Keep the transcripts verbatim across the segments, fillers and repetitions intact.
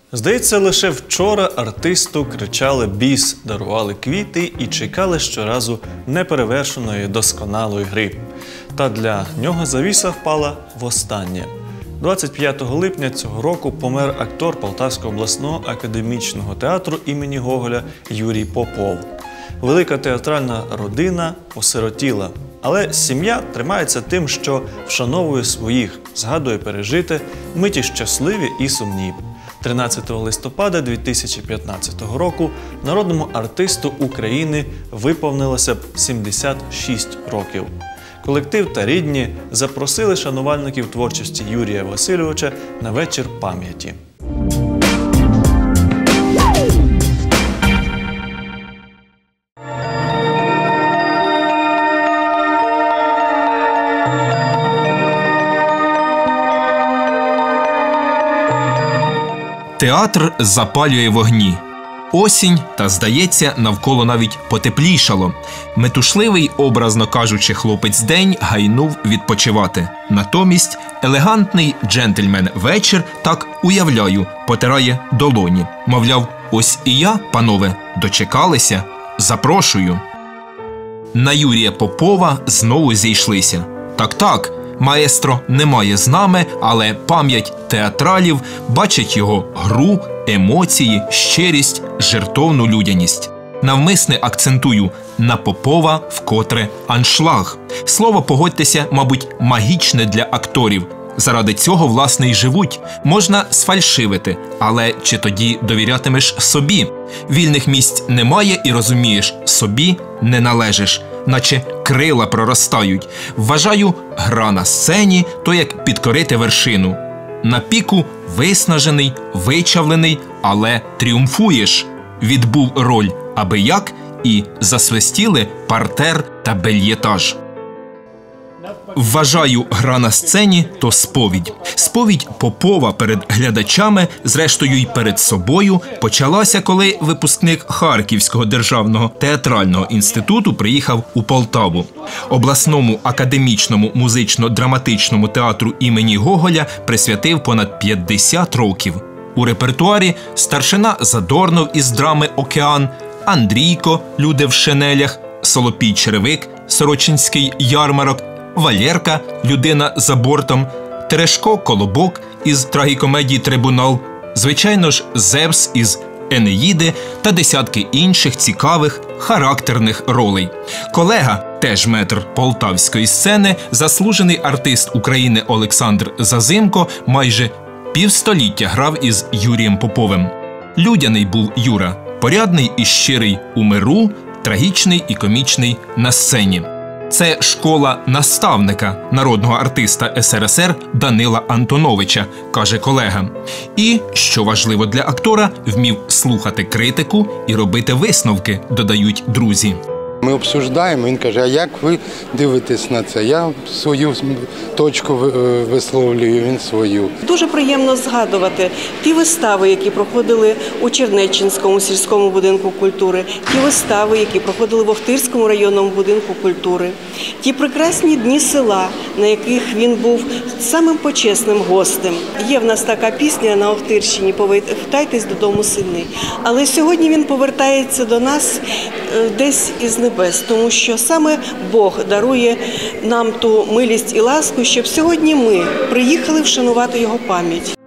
Здається, лише вчора артисту кричали «біс», дарували квіти і чекали щоразу неперевершеної досконалої гри. Та для нього завіса впала востаннє. двадцять п'ятого липня цього року помер актор Полтавського обласного академічного театру імені Гоголя Юрій Попов. Велика театральна родина осиротіла, але сім'я тримається тим, що вшановує своїх, згадує пережите, миті щасливі і сумні. тринадцятого листопада дві тисячі п'ятнадцятого року народному артисту України виповнилося б сімдесят шість років. Колектив та рідні запросили шанувальників творчості Юрія Васильовича на вечір пам'яті. Театр запалює вогні. Осінь, та, здається, навколо навіть потеплішало. Метушливий, образно кажучи, хлопець-день гайнув відпочивати. Натомість елегантний джентльмен-вечір, так уявляю, потирає долоні. Мовляв, ось і я, панове, дочекалися, запрошую. На Юрія Попова знову зійшлися. Так-так, маестро немає з нами, але пам'ять театралів бачить його гру, емоції, щирість, жертовну людяність. Навмисне акцентую на Попова вкотре аншлаг. Слово, погодьтеся, мабуть, магічне для акторів. Заради цього, власне, й живуть. Можна сфальшивити, але чи тоді довірятимеш собі? Вільних місць немає і, розумієш, собі не належиш. Наче крила проростають. Вважаю, гра на сцені – то як підкорити вершину. На піку виснажений, вичавлений, але тріумфуєш. Відбув роль аби як і засвистіли партер та бельєтаж. Вважаю, гра на сцені – то сповідь. Сповідь Попова перед глядачами, зрештою й перед собою, почалася, коли випускник Харківського державного театрального інституту приїхав у Полтаву. Обласному академічному музично-драматичному театру імені Гоголя присвятив понад п'ятдесят років. У репертуарі старшина Задорнов із драми «Океан», Андрійко «Люди в шинелях», Солопій Черевик «Сорочинський ярмарок», Валєрка «Людина за бортом», Терешко Колобок із трагікомедії «Трибунал», звичайно ж Зевс із «Енеїди» та десятки інших цікавих, характерних ролей. Колега, теж метр полтавської сцени, заслужений артист України Олександр Зазимко, майже півстоліття грав із Юрієм Поповим. Людяний був Юра, порядний і щирий у миру, трагічний і комічний на сцені. Це школа наставника, народного артиста ес ер ес ер Данила Антоновича, каже колега. І, що важливо для актора, вмів слухати критику і робити висновки, додають друзі. Ми обсуждаємо, він каже, а як ви дивитесь на це? Я свою точку висловлюю, він свою. Дуже приємно згадувати ті вистави, які проходили у Чернеччинському сільському будинку культури, ті вистави, які проходили в Охтирському районному будинку культури, ті прекрасні дні села, на яких він був самим почесним гостем. Є в нас така пісня на Охтирщині «Повертайтесь додому сильний». Але сьогодні він повертається до нас десь із небес, тому що саме Бог дарує нам ту милість і ласку, щоб сьогодні ми приїхали вшанувати його пам'ять.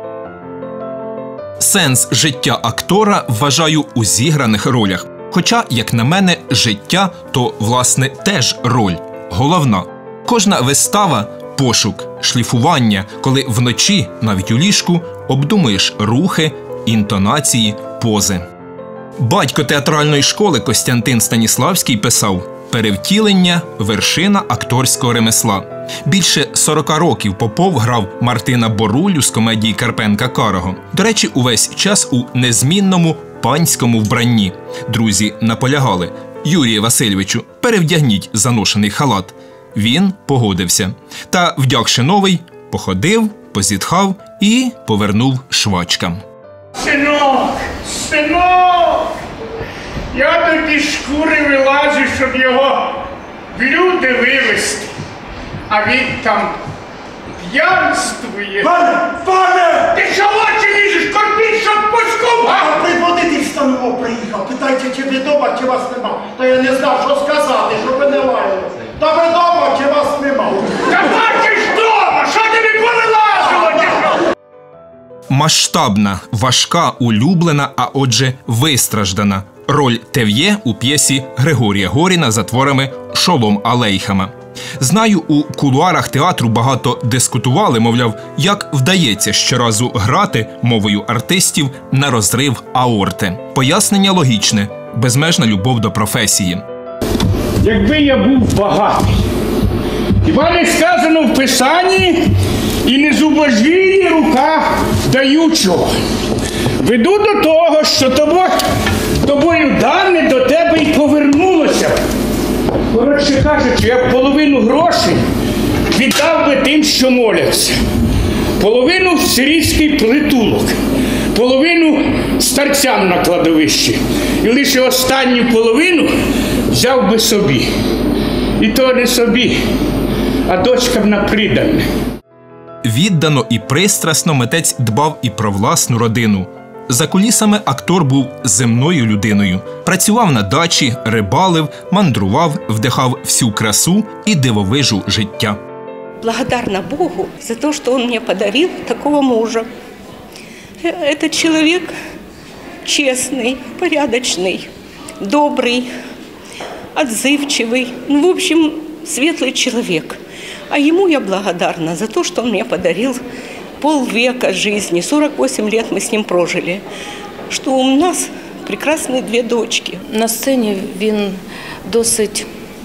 Сенс життя актора вважаю у зіграних ролях. Хоча, як на мене, життя – то, власне, теж роль. Головна. Кожна вистава – пошук, шліфування, коли вночі, навіть у ліжку, обдумуєш рухи, інтонації, пози. Батько театральної школи Костянтин Станіславський писав: «Перевтілення – вершина акторського ремесла». Більше сорока років Попов грав Мартина Борулю з комедії Карпенка-Карого. До речі, увесь час у незмінному панському вбранні. Друзі наполягали: «Юріє Васильовичу, перевдягніть заношений халат». Він погодився. Та, вдягши новий, походив, позітхав і повернув швачкам. «Синок! Синок! Я до ті шкури вилазю, щоб його в люди вивезти. А він там п'янствує. Пане, пане! Ти що в очі лізеш, корпіть, щоб поскупав? А приводити станово приїхав. Питайте, чи ви дома, чи вас нема. Та я не знав, що сказати, щоб ви не лаяли. Та ви дома, чи вас нема. Та бачиш дома, що тобі повилазило, чи що? Масштабна, важка, улюблена, а отже вистраждана роль Тев'є у п'єсі Григорія Горіна за творами «Шолом Алейхема». Знаю, у кулуарах театру багато дискутували, мовляв, як вдається щоразу грати мовою артистів на розрив аорти. Пояснення логічне – безмежна любов до професії. Якби я був багатий, хіба не сказано в Писанні, і не зубожвіє рука даючого. Веду до того, що тобою, тобою дане до тебе й повернулося. Коротше кажучи, я б половину грошей віддав би тим, що моляться. Половину в сирійський притулок, половину старцям на кладовищі. І лише останню половину взяв би собі. І то не собі, а дочкам на придане. Віддано і пристрасно митець дбав і про власну родину. За кулісами актор був земною людиною. Працював на дачі, рибалив, мандрував, вдихав всю красу і дивовижу життя. Благодарна Богу за то, что Он мне подарил такого мужа. Это человек честный, порядочный, добрый, отзывчивый, ну, в общем, светлый человек. А ему я благодарна за то, что он мне подарил полвека жизни, сорок восемь лет мы с ним прожили, что у нас прекрасные две дочки. На сцені він досить,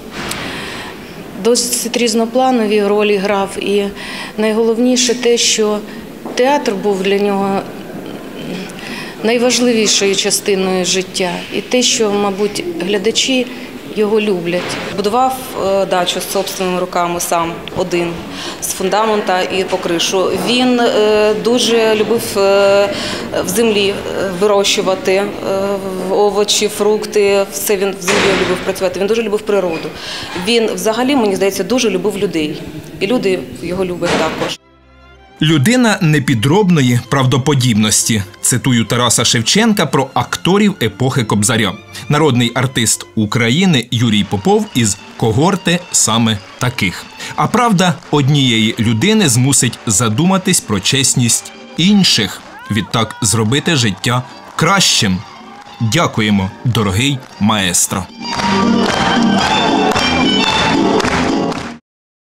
досить різнопланові ролі грав. І найголовніше те, що театр був для нього найважливішою частиною життя. І те, що, мабуть, глядачі його люблять. Будував е, дачу з собственними руками сам, один, з фундамента і по кришу. Він е, дуже любив е, в землі вирощувати е, овочі, фрукти, все він в землі любив працювати. Він дуже любив природу. Він взагалі, мені здається, дуже любив людей. І люди його люблять також. Людина непідробної правдоподібності. Цитую Тараса Шевченка про акторів епохи Кобзаря. Народний артист України Юрій Попов із когорти саме таких. А правда однієї людини змусить задуматись про чесність інших. Відтак зробити життя кращим. Дякуємо, дорогий маестро.